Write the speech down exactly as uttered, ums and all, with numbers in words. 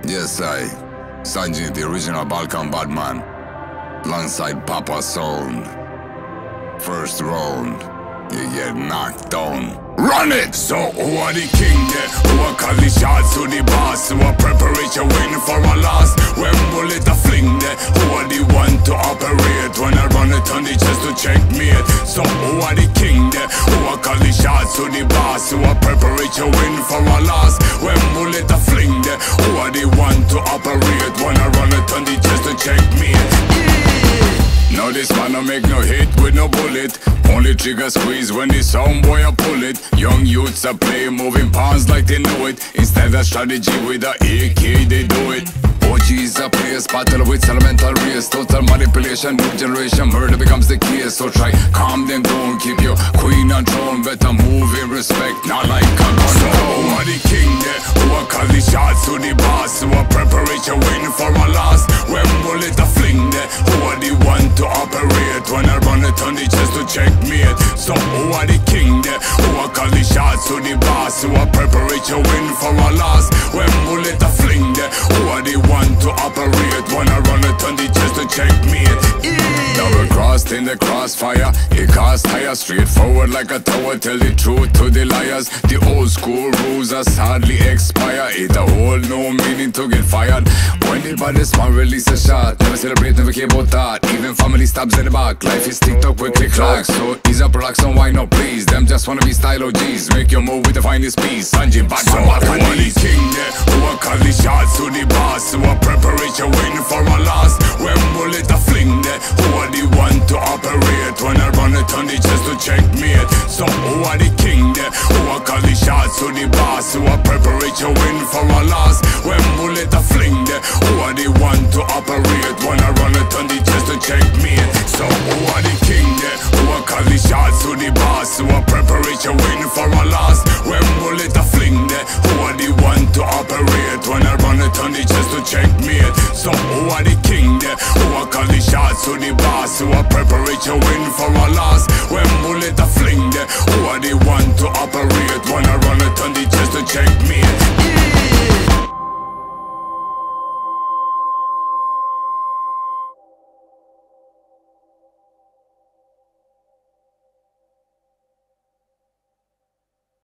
Yes, I, Sanjin, the original Balkan Badman, alongside Papa Sound. First round, you get knocked down. Run it! So who are the king there? Who are call the shots to the boss? Who are preparation waiting for a loss? When bullet a fling there? Who are the one to operate? When I run it on the chest to checkmate. So who are the king there? Who are call the shots to the boss? Who are preparation waiting for a loss? When bullet a fling there? Who are the one to operate? When I run it on the chest to checkmate. Now this man don't make no hit with no bullet. Only trigger squeeze when the sound boy a pull it. Young youths a play moving pawns like they know it. Instead of strategy with a A K they do it. O G's a place, battle with elemental race. Total manipulation, new generation, murder becomes the case. So try calm them down, keep your queen on throne. Better move in respect, not like a gun. So who are the king there? Who are call the shots to the boss? Who are preparation waiting for a loss? When bullet a fling there? Who are the one to operate? When I run it on the chest to checkmate. So who are the king there? Who are call the shots to the boss? Who are preparation waiting for a loss? When bullet a fling there? Who are the one to operate? When I run it on the chest to checkmate. Double crossed in the crossfire. It cost higher, straightforward like a tower. Tell the truth to the liars. The old school rules are sadly expire. It a whole no meaning to get fired. When the baddest man release a shot, never celebrate, never care about that. Even family stabs in the back. Life is TikTok with click clocks. So ease up, relax and why not please. Them just wanna be style O Gs. Make your move with the finest piece. Sanjin, back so up and the king there. Who are call the shots to the boss? Who are preparation waiting for a loss? When bullet a fling there? Who are the one to operate? When I run it on the chest to checkmate. So who are the king there? Who are call the shots to the boss? Who are preparation waiting for a loss? When bullet a fling there? Who are the one to operate? When I run it on the chest to checkmate. So who are the king there? Who are call the shots to the boss? Who are preparation waiting for a loss? When bullet a fling there? Who are the one to operate? When I run it on the chest to checkmate. So who are the king there? Who are call the shots to the boss? Who are preparation waiting for a loss? When bullet a fling there? Who are the one to operate?